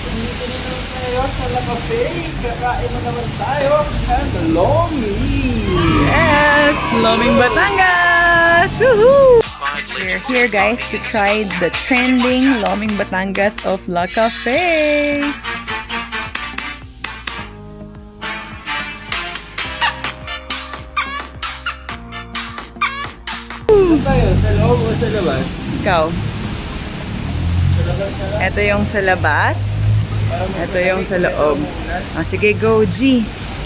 Dito na naman tayo sa La Cafe. Kakain na naman tayo ng Lomi. Yes! Loming Batangas! Woohoo! We're here guys to try the trending Loming Batangas of La Cafe. Saan tayo? Sa loob o sa labas? Ikaw. Sa labas na lang. Ito yung sa labas. Ito yung sa loob. Oh, sige, go G.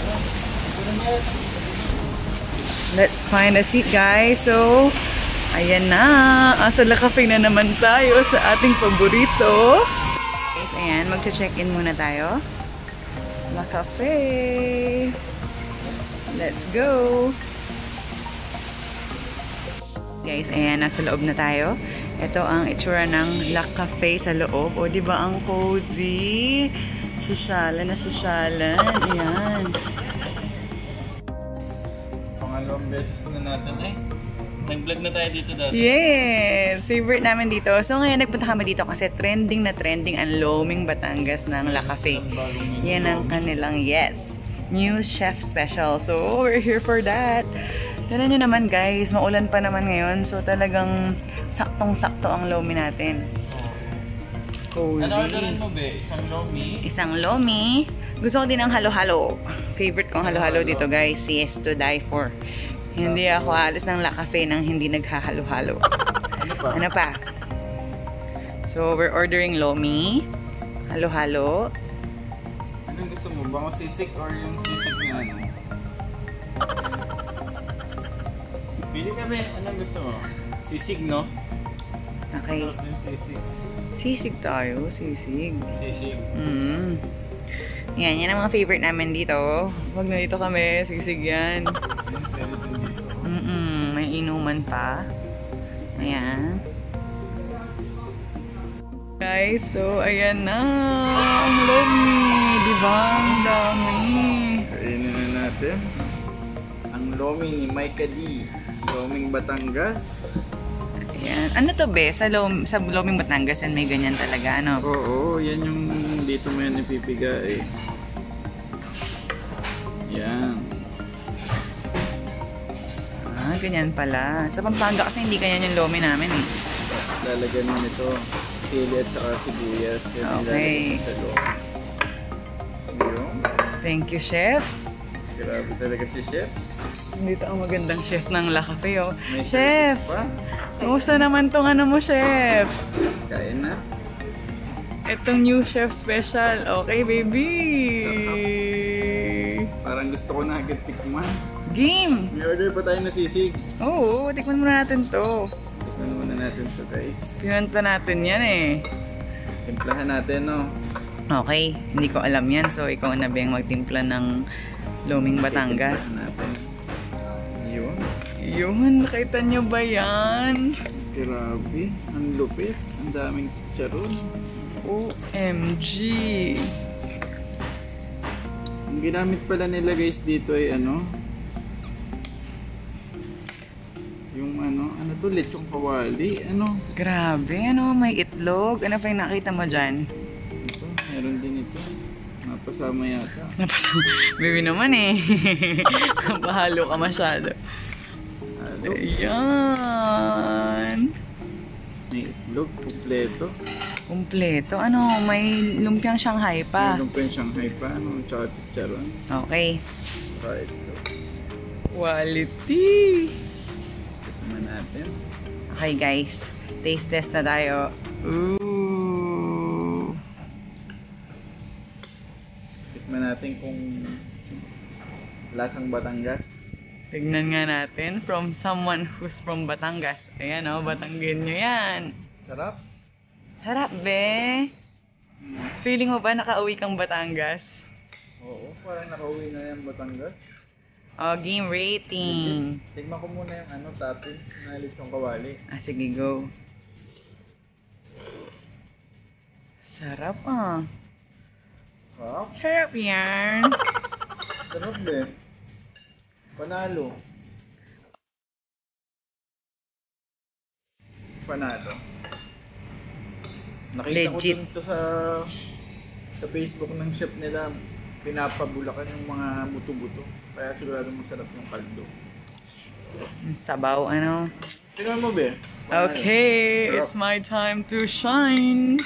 Let's find a seat guys. So, ayan na. Sa La Cafe na naman tayo sa ating paborito. Guys, ayan. Magche-check-in muna tayo. La Cafe. Let's go. Guys, ayan. Nasa loob na tayo. Ito ang itsura ng La Cafe sa loob. O, di ba ang cozy? Sosyalan na sosyalan. Ayan. Pangalawang beses na natin eh. Nag-vlog na tayo dito dati. Yes! Favorite namin dito. So ngayon nagpunta kami dito kasi trending na trending ang Loming Batangas ng La Cafe. Yan ang kanilang, yes, new chef special. So we're here for that. Tignan nyo naman guys, maulan pa naman ngayon. So talagang saktong-sakto ang Lomi natin. Cozy. Ano orderin mo be? Isang Lomi? Isang Lomi. Gusto ko din ng halo-halo. Favorite kong halo-halo dito guys. Yes, to die for. Hindi ako alis ng La Cafe nang hindi naghahalo-halo. Ano pa? Ano pa? So, we're ordering Lomi. Halo-halo. Anong gusto mo? Bango sisig or yung sisig na ano? Pili kami. Anong gusto mo? Sisig, no? Okay. Sarap yung sisig. Sisig tayo. Sisig. Sisig. Yan ang mga favorite namin dito. Wag na dito kami. Sisig yan. May inuman pa. Ayan. Guys, so ayan na. Ang Lomi. Diba? Ang dami. Kainin na natin. Ang Lomi ni Micah D. Loming Batangas. Ayan. Ano to be? Sa Loming Batangas yan may ganyan talaga, ano? Oo, yan yung dito mo yan ipipigay. Yan. Ganyan pala. Sa Pampanga kasi hindi ganyan yung Lomi namin eh. Lalagyan mo nito sili at saka sibuyas. Yan Okay. sa loob. Yun. Thank you, chef. Grabe talaga si chef. Dito ang magandang chef ng La Cafe, oh. May Chef! pa. Kumusta naman tong ano mo, chef? Kain na. Itong new chef special. Okay, baby! Parang gusto ko na agad tikman. Game! May order pa tayo na sisig. Oo, tikman muna natin to. Tikman muna natin to guys. Pinanta natin yan eh. Timplahan natin, no? Okay, hindi ko alam yan. So, ikaw na ba yung magtimpla ng Loming Batangas? Timplahan natin. Yun. Yun, nakita nyo ba yan? Grabe. Ang lupit. Ang daming charon. OMG! Ang ginamit pala nila guys dito ay ano? Yung ano to, lechong kawali, ano? Grabe, ano, may itlog. Ano pa yung nakita mo dyan? Ito, meron din ito. Napasama yata. Baby naman eh. Pahalo ka masyado. Halo. Ayan. May itlog, kumpleto. Kumpleto. Ano, may lumpiang Shanghai pa. Meron pa yung Shanghai pa, ano, tsaka chicharon. Okay. Right, ito. Quality! Tikman natin. Okay guys, taste test na tayo. Ooh. Tikman natin kung lasang Batangas. Tignan nga natin from someone who's from Batangas. Ayan o, Batanggenyo yan. Sarap. Sarap be. Feeling mo ba nakauwi kang Batangas? Oo, parang nakauwi na yung Batangas. Oh, game rating. Tignan ko muna yung ano, toppings na lechong kawali. Sige, go. Sarap ah. Sarap. Sarap yan. Sarap eh. Panalo. Panalo. Nakita Legit. ko dun to sa sa Facebook ng chef nila, pinapabulakan yung mga buto-buto. Kaya sigurado masarap yung kaldo. Sabaw, ano? Tingnan mo, be. Okay, Sarap. it's my time to shine.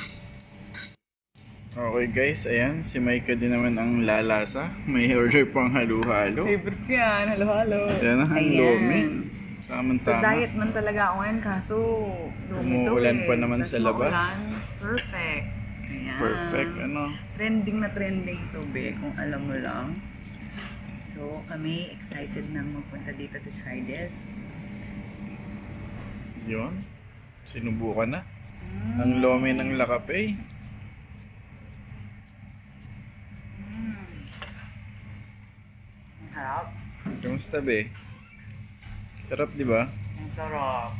Okay guys, ayan. Si Maika din naman ang lalasa. May order pang halo-halo. Favorite ko yan, halo-halo. Ayan ang Lomi. So Saman-sama. diet man talaga ako ngayon, kaso Lomi to Umuulan eh. pa naman Tas sa labas. maulan. Perfect. Ayan. Perfect, ano. Trending na trending to, be, kung alam mo lang. So kami excited na magpunta dito to try this. Yun. Sinubukan na. Ang Lomi ng Lakapay. Ang sarap. Kamusta, be? Sarap, di ba? Ang sarap.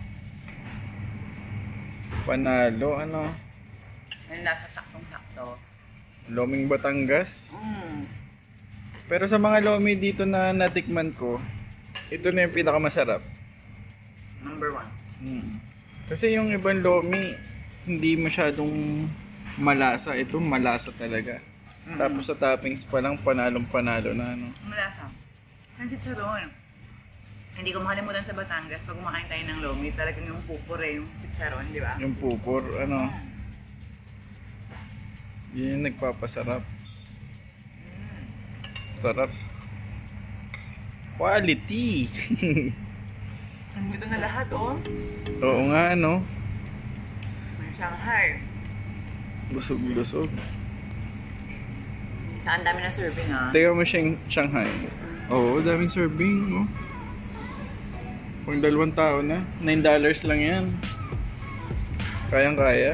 Panalo, ano. Yung nasa saktong-sakto. Loming Batangas. Pero sa mga Lomi dito na natikman ko, ito na yung pinakamasarap. Number 1. Kasi yung ibang Lomi, hindi masyadong malasa. Ito malasa talaga. Tapos sa toppings pa lang, panalong-panalo na, ano. Malasa. Ang chicharon. Hindi ko makalimutan sa Batangas, pag kumakain tayo ng Lomi, talagang yung pupur yung chicharon, di ba? Yung pupor, ano. Yun yung nagpapasarap. Sarap. Quality. Ang ganda na lahat, oh. Oo nga, ano. May Shanghai. Busog-busog. Saan dami na serving, ha? Tingnan mo siyang Shanghai. Oo, daming serving, oh. Pang 2 tao na. $9 lang yan. Kayang-kaya.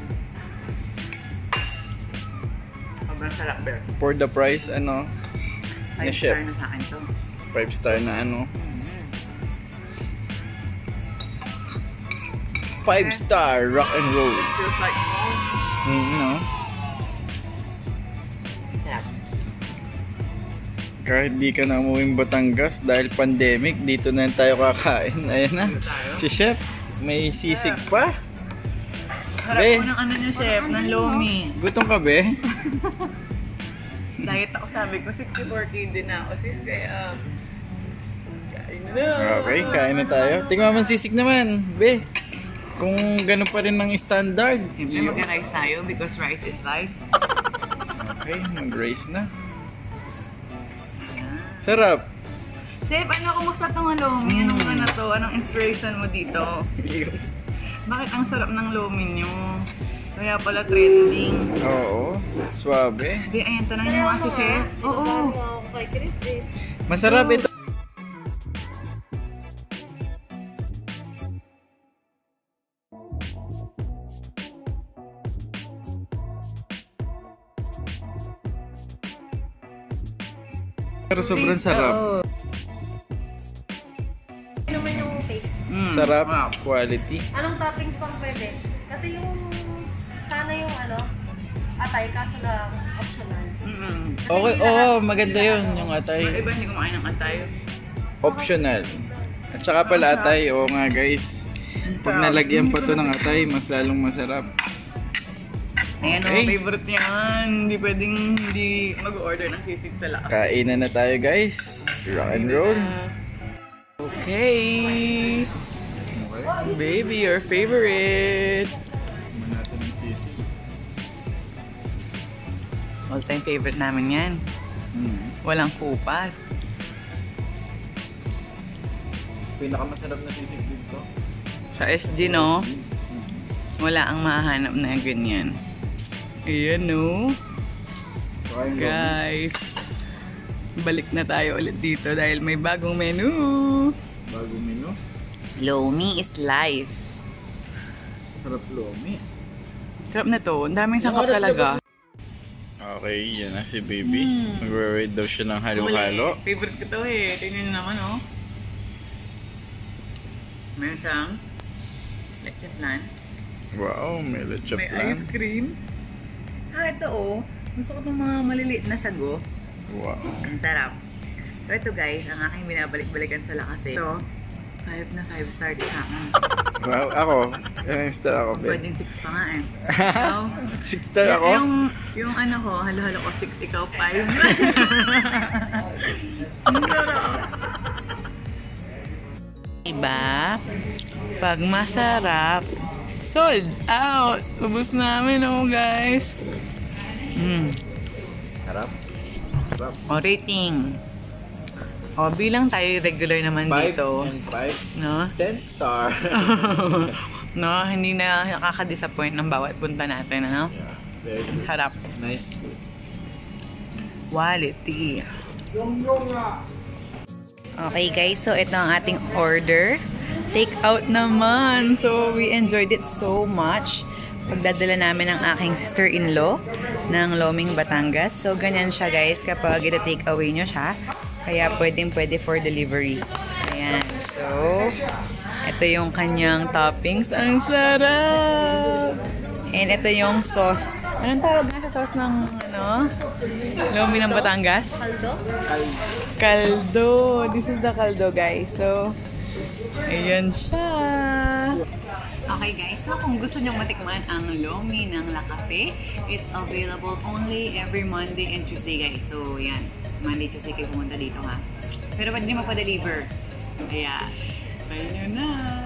Sobrang sarap, Bear. For the price, ano. 5 chef. star na sa akin to. 5 star na, ano. 5 star rock and roll. It feels like home. No? Sarap. Kahit di ka na umuwing Batangas dahil pandemic, dito na tayo kakain. Ayan na. Si Chef, may sisig pa. Harap Be. ko ng ano niya, chef, ng Lomi. Gutom ka, be? Diet ako, sabi ko, 64 kg na ako, sis, kaya... Kain na. Okay, kain na tayo. Tingnan mo sisig naman, be. Kung ganun pa rin ang standard. Siyempre mag-rice tayo because rice is life. Okay, mag-rice na. Sarap. Chef, ano, kumusta tong Lomi? Anong ano to? Anong inspiration mo dito? Bakit ang sarap ng Lomi nyo? Kaya pala trending. Oo, suabe. Be, ayan, tanongin mo nga si Chef. Oo. Masarap ito. Pero sobrang sarap. Ano naman yung taste? Sarap, quality. Anong toppings pang pwede? Kasi yung, sana yung ano, atay, kaso lang optional. Okay, oo, maganda yun, yung Yung atay. iba hindi kumakain ng atay. Optional. At saka pala atay, oo nga guys. Pag nalagyan pa to ng atay, mas lalong masarap. Ayan Okay. o, favorite niyan. Hindi pwedeng hindi mag-order ng sisig sa lakas. Kainan na tayo guys. Rock and roll. Okay. Baby, your favorite. Tignan natin ang sisig. All-time favorite namin yan. Walang kupas. Pinakamasarap na sisig dito. Sa SG, no? Wala ang mahanap na ganyan. Ayan, no? Guys, balik na tayo ulit dito dahil may bagong menu. Bagong menu. Lomi is life. Sarap Lomi. Sarap na to. Ang daming sangkap talaga. Okay, yan na si baby. Magre-rate daw siya ng halo-halo. Favorite ko to eh. Tingnan nyo naman, oh. Meron siyang leche flan. Wow, may leche May plan. ice cream. Saka ito, oh. Gusto ko itong mga maliliit na sago. Wow. Ang sarap. So ito guys, ang aking binabalik-balikan sa lakas eh. Ito, 5 na 5 star din sa akin. Wow, ako. Ilang star ako, be? Pwedeng 6 pa nga eh. Ikaw? 6 star ako? Yung ano ko, halo-halo ko 6, ikaw 5. Diba? Pag masarap, sold out! Ubus namin oh guys. Harap. Harap. O rating. O bilang tayo regular naman 5 dito. and 5. No? 10 star. No, hindi na nakaka-disappoint ng bawat punta natin, ano? Yeah, very good. Harap. Nice food. Quality. Okay guys, so ito ang ating order. Take out naman. So we enjoyed it so much. Pagdadala namin ng aking sister-in-law ng Loming Batangas. So ganyan siya guys kapag ita-take away nyo siya. Kaya pwede for delivery. Ayan. So, ito yung kanyang toppings. Ang sarap! And ito yung sauce. Anong tawag nga sa sauce ng ano? Lomi ng Batangas? Kaldo? Kaldo. This is the kaldo, guys. So, ayan siya. Okay, guys. So, kung gusto nyo matikman ang Lomi ng La Cafe, it's available only every Monday and Tuesday, guys. So, yan. Monday, Tuesday kayo pumunta dito, ha? Pero pwede nyo magpa-deliver. Kaya, try nyo na.